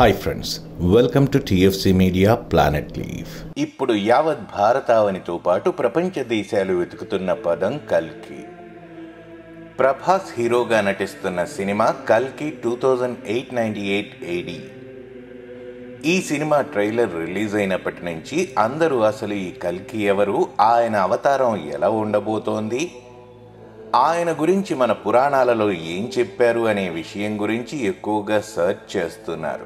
Hi friends, welcome to TFC media planet live. ఇప్పుడు యావత్ భారతావనితో పాటు ప్రపంచ దేశాలు వెతుకుతున్న పదం కల్కి. ప్రభాస్ హీరోగా నటిస్తున్న సినిమా కల్కి 2898 AD. ఈ సినిమా ట్రైలర్ రిలీజ్ అయినప్పటి నుంచి అందరూ అసలు ఈ కల్కి ఎవరు, ఆయన అవతారం ఎలా ఉండబోతోంది, ఆయన గురించి మన పురాణాలలో ఏం చెప్పారు అనే విషయం గురించి ఎక్కువగా సెర్చ్ చేస్తున్నారు.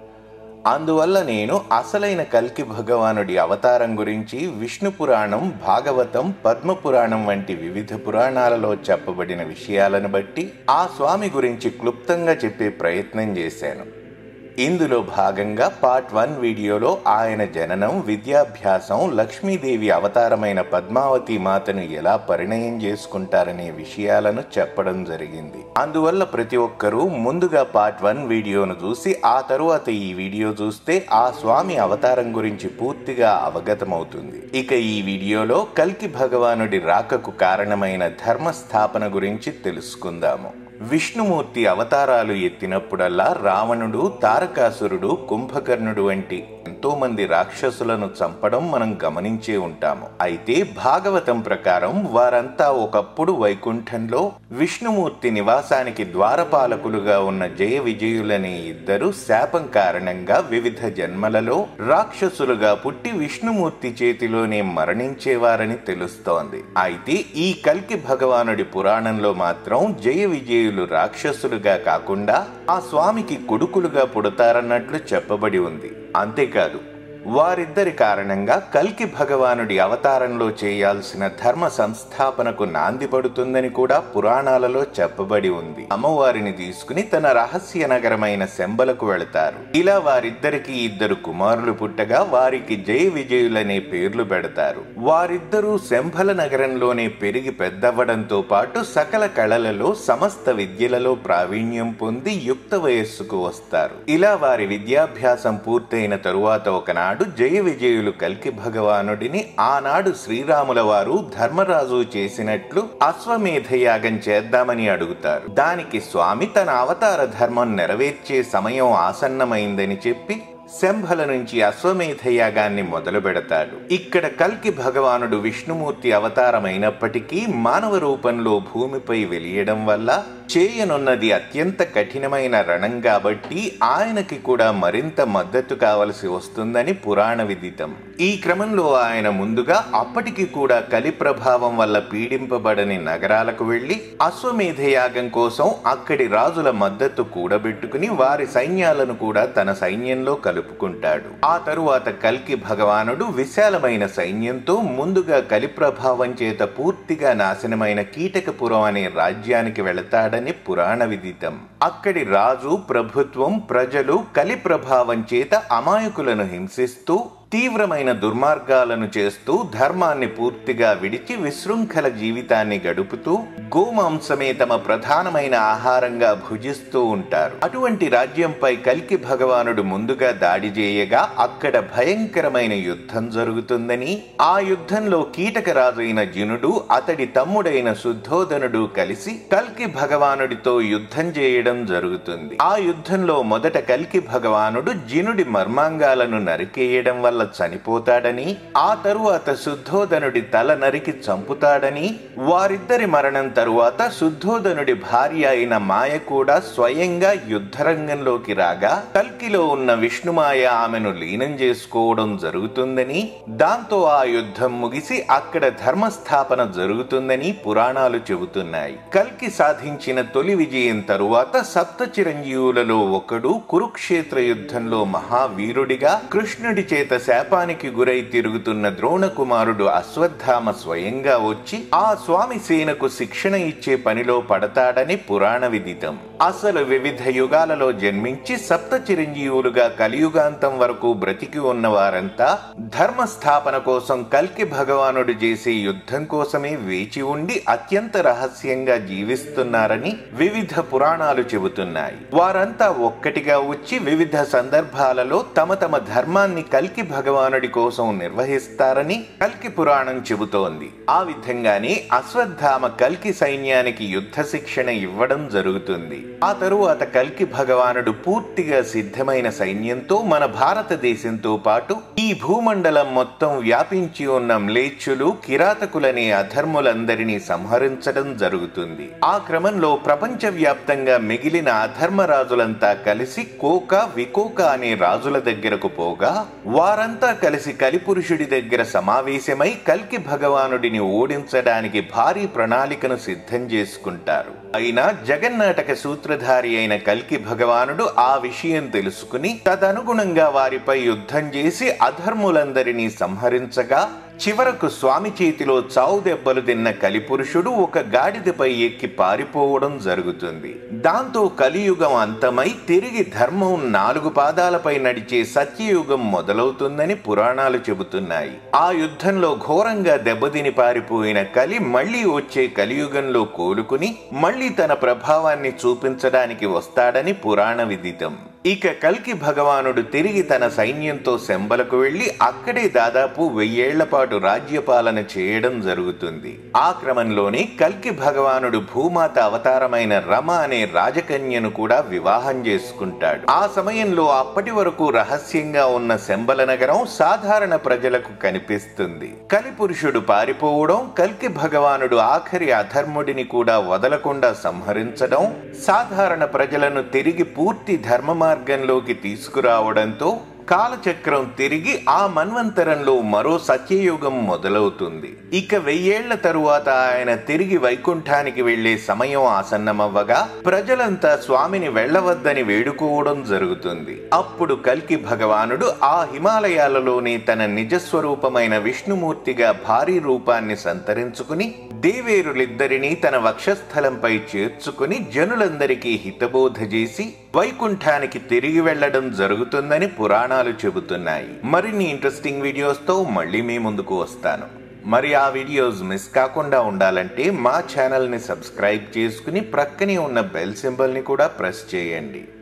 అందువల్ల నేను అసలైన కల్కి భగవానుడి అవతారం గురించి విష్ణు పురాణం, భాగవతం, పద్మపురాణం వంటి వివిధ పురాణాలలో చెప్పబడిన విషయాలను బట్టి ఆ స్వామి గురించి క్లుప్తంగా చెప్పే ప్రయత్నం చేశాను. ఇందులో భాగంగా పార్ట్ 1 వీడియోలో ఆయన జననం, విద్యాభ్యాసం, లక్ష్మీదేవి అవతారమైన పద్మావతి మాతను ఎలా పరిణయం చేసుకుంటారనే విషయాలను చెప్పడం జరిగింది. అందువల్ల ప్రతి ఒక్కరూ ముందుగా పార్ట్ 1 వీడియోను చూసి ఆ తరువాత ఈ వీడియో చూస్తే ఆ స్వామి అవతారం గురించి పూర్తిగా అవగతమవుతుంది. ఇక ఈ వీడియోలో కల్కి భగవానుడి రాకకు కారణమైన ధర్మస్థాపన గురించి తెలుసుకుందాము. విష్ణుమూర్తి అవతారాలు ఎత్తినప్పుడల్లా రావణుడు, తారకాసురుడు, కుంభకర్ణుడు వంటి ఎంతో మంది రాక్షసులను చంపడం మనం గమనించే ఉంటాము. అయితే భాగవతం ప్రకారం వారంతా ఒకప్పుడు వైకుంఠంలో విష్ణుమూర్తి నివాసానికి ద్వారపాలకులుగా ఉన్న జయ విజయులనే ఇద్దరు శాపం కారణంగా వివిధ జన్మలలో రాక్షసులుగా పుట్టి విష్ణుమూర్తి చేతిలోనే మరణించేవారని తెలుస్తోంది. అయితే ఈ కల్కి భగవానుడి పురాణంలో మాత్రం జయ విజయులు రాక్షసులుగా కాకుండా ఆ స్వామికి కొడుకులుగా పుడతారన్నట్లు చెప్పబడి ఉంది. అంతేకాదు, వారిద్దరి కారణంగా కల్కి భగవానుడి అవతారంలో చేయాల్సిన ధర్మ సంస్థాపనకు నాంది పడుతుందని కూడా పురాణాలలో చెప్పబడి ఉంది. అమ్మవారిని తీసుకుని తన రహస్య నగరమైన శంబలకు వెళతారు. ఇలా వారిద్దరికి ఇద్దరు కుమారులు పుట్టగా వారికి జయ విజయులనే పేర్లు పెడతారు. వారిద్దరూ శంబల నగరంలోనే పెరిగి పెద్దవ్వడంతో పాటు సకల కళలలో, సమస్త విద్యలలో ప్రావీణ్యం పొంది యుక్త వయస్సుకు వస్తారు. ఇలా వారి విద్యాభ్యాసం పూర్తయిన తరువాత ఒకనాడు జయ విజయులు కల్కి భగవానుడిని ఆనాడు శ్రీరాముల వారు ధర్మరాజు చేసినట్లు అశ్వమేధ యాగం చేద్దామని అడుగుతారు. దానికి స్వామి తన అవతార ధర్మం నెరవేర్చే సమయం ఆసన్నమైందని చెప్పి శంభల నుంచి అశ్వమేధ యాగాన్ని మొదలు పెడతాడు. ఇక్కడ కల్కి భగవానుడు విష్ణుమూర్తి అవతారమైనప్పటికీ మానవ రూపంలో భూమిపై వెలియడం వల్ల చేయనున్నది అత్యంత కఠినమైన రణం కాబట్టి ఆయనకి కూడా మరింత మద్దతు కావలసి వస్తుందని పురాణ విదితం. ఈ క్రమంలో ఆయన ముందుగా అప్పటికి కూడా కలి ప్రభావం వల్ల పీడింపబడని నగరాలకు వెళ్లి అశ్వమేధ యాగం కోసం అక్కడి రాజుల మద్దతు కూడబెట్టుకుని వారి సైన్యాలను కూడా తన సైన్యంలో కలుపుకుంటాడు. ఆ తరువాత కల్కి భగవానుడు విశాలమైన సైన్యంతో ముందుగా కలి ప్రభావం చేత పూర్తిగా నాశనమైన కీటకపురం అనే రాజ్యానికి వెళతాడని పురాణ విదితం. అక్కడి రాజు, ప్రభుత్వం, ప్రజలు కలి ప్రభావం చేత అమాయకులను హింసిస్తూ తీవ్రమైన దుర్మార్గాలను చేస్తూ ధర్మాన్ని పూర్తిగా విడిచి విశృంఖల జీవితాన్ని గడుపుతూ గోమాంసమే తమ ప్రధానమైన ఆహారంగా భుజిస్తూ ఉంటారు. అటువంటి రాజ్యంపై కల్కి భగవానుడు ముందుగా దాడి చేయగా అక్కడ భయంకరమైన యుద్ధం జరుగుతుందని, ఆ యుద్ధంలో కీటక రాజైన జినుడు, అతడి తమ్ముడైన శుద్ధోదనుడు కలిసి కల్కి భగవానుడితో యుద్ధం చేయడం జరుగుతుంది. ఆ యుద్ధంలో మొదట కల్కి భగవానుడు జినుడి మర్మాంగాలను నరికేయడం వల్ల చనిపోతాడని, ఆ తరువాత శుద్ధోదనుడి తల నరికి చంపుతాడని, వారిద్దరి మరణం తరువాత శుద్ధోదనుడి భార్య అయిన మాయ కూడా స్వయంగా యుద్ధరంగంలోకి రాగా కల్కిలో ఉన్న విష్ణుమాయ ఆమెను లీనం చేసుకోవడం జరుగుతుందని, దాంతో ఆ యుద్ధం ముగిసి అక్కడ ధర్మస్థాపన జరుగుతుందని పురాణాలు చెబుతున్నాయి. కల్కి సాధించిన తొలి విజయం తరువాత సప్త చిరంజీవులలో ఒకడు కురుక్షేత్ర యుద్ధంలో మహావీరుడిగా కృష్ణుడి చేత శాపానికి గురై తిరుగుతున్న ద్రోణ కుమారుడు అశ్వత్థామ స్వయంగా వచ్చి ఆ స్వామి సేనకు శిక్షణ ఇచ్చే పనిలో పడతాడని పురాణ విదితం. అసలు వివిధ యుగాలలో జన్మించి సప్త చిరంజీవులుగా కలియుగాంతం వరకు బ్రతికి ఉన్న వారంతా ధర్మస్థాపన కోసం కల్కి భగవానుడు చేసే యుద్ధం కోసమే వేచి ఉండి అత్యంత రహస్యంగా జీవిస్తున్నారని వివిధ పురాణాలు చెబుతున్నాయి. వారంతా ఒక్కటిగా వచ్చి వివిధ సందర్భాలలో తమ తమ ధర్మాన్ని కల్కి భగవానుడి కోసం నిర్వహిస్తారని కల్కి పురాణం చెబుతోంది. ఆ విధంగానే అశ్వత్థామ కల్కి సైన్యానికి యుద్ధ శిక్షణ ఇవ్వడం జరుగుతుంది. ఆ తరువాత కల్కి భగవానుడు పూర్తిగా సిద్ధమైన సైన్యంతో మన భారతదేశంతో పాటు ఈ భూమండలం మొత్తం వ్యాపించి ఉన్న మ్లేచ్చులు, కిరాతకులనే అధర్ములందరినీ సంహరించడం జరుగుతుంది. ఆ క్రమంలో ప్రపంచవ్యాప్తంగా మిగిలిన అధర్మరాజులంతా కలిసి కోక, వికోక అనే రాజుల దగ్గరకు పోగా వారంతా కలిసి కలిపురుషుడి దగ్గర సమావేశమై కల్కి భగవానుడిని ఓడించడానికి భారీ ప్రణాళికను సిద్ధం చేసుకుంటారు. అయినా జగన్నాటక సూత్రధారి అయిన కల్కి భగవానుడు ఆ విషయం తెలుసుకుని తదనుగుణంగా వారిపై యుద్ధం చేసి అధర్ములందరినీ సంహరించగా చివరకు స్వామి చేతిలో చావు దెబ్బలు తిన్న కలిపురుషుడు ఒక గాడిదపై ఎక్కి పారిపోవడం జరుగుతుంది. దాంతో కలియుగం అంతమై తిరిగి ధర్మం 4 పాదాలపై నడిచే సత్యయుగం మొదలవుతుందని పురాణాలు చెబుతున్నాయి. ఆ యుద్ధంలో ఘోరంగా దెబ్బతిని పారిపోయిన కలి మళ్లీ వచ్చే కలియుగంలో కోలుకుని మళ్లీ తన ప్రభావాన్ని చూపించడానికి వస్తాడని పురాణ విదితం. ఇక కల్కి భగవానుడు తిరిగి తన సైన్యంతో శంబలకు వెళ్లి అక్కడే దాదాపు 1000 ఏళ్ల పాటు రాజ్యపాలన చేయడం జరుగుతుంది. ఆ క్రమంలోనే కల్కి భగవానుడు భూమాత అవతారమైన రమ అనే రాజకన్యను కూడా వివాహం చేసుకుంటాడు. ఆ సమయంలో అప్పటి వరకు రహస్యంగా ఉన్న శంబల నగరం సాధారణ ప్రజలకు కనిపిస్తుంది. కలిపురుషుడు పారిపోవడం, కల్కి భగవానుడు ఆఖరి అధర్ముడిని కూడా వదలకుండా సంహరించడం సాధారణ ప్రజలను తిరిగి పూర్తి ధర్మ మార్గంలోకి తీసుకురావడంతో కాలచక్రం తిరిగి ఆ మన్వంతరంలో మరో సత్యయుగం మొదలవుతుంది. ఇక 1000 ఏళ్ల తరువాత ఆయన తిరిగి వైకుంఠానికి వెళ్లే సమయం ఆసన్నమవ్వగా ప్రజలంతా స్వామిని వెళ్లవద్దని వేడుకోవడం జరుగుతుంది. అప్పుడు కల్కి భగవానుడు ఆ హిమాలయాలలోనే తన నిజస్వరూపమైన విష్ణుమూర్తిగా భారీ రూపాన్ని సంతరించుకుని దేవేరులిద్దరినీ తన వక్షస్థలంపై చేర్చుకుని జనులందరికీ హితబోధ చేసి వైకుంఠానికి తిరిగి వెళ్లడం జరుగుతుందని పురాణాలు చెబుతున్నాయి. మరిన్ని ఇంట్రెస్టింగ్ వీడియోస్తో మళ్ళీ మీ ముందుకు వస్తాను. మరి ఆ వీడియోస్ మిస్ కాకుండా ఉండాలంటే మా ఛానల్ని సబ్స్క్రైబ్ చేసుకుని ప్రక్కనే ఉన్న బెల్ సింబల్ని కూడా ప్రెస్ చేయండి.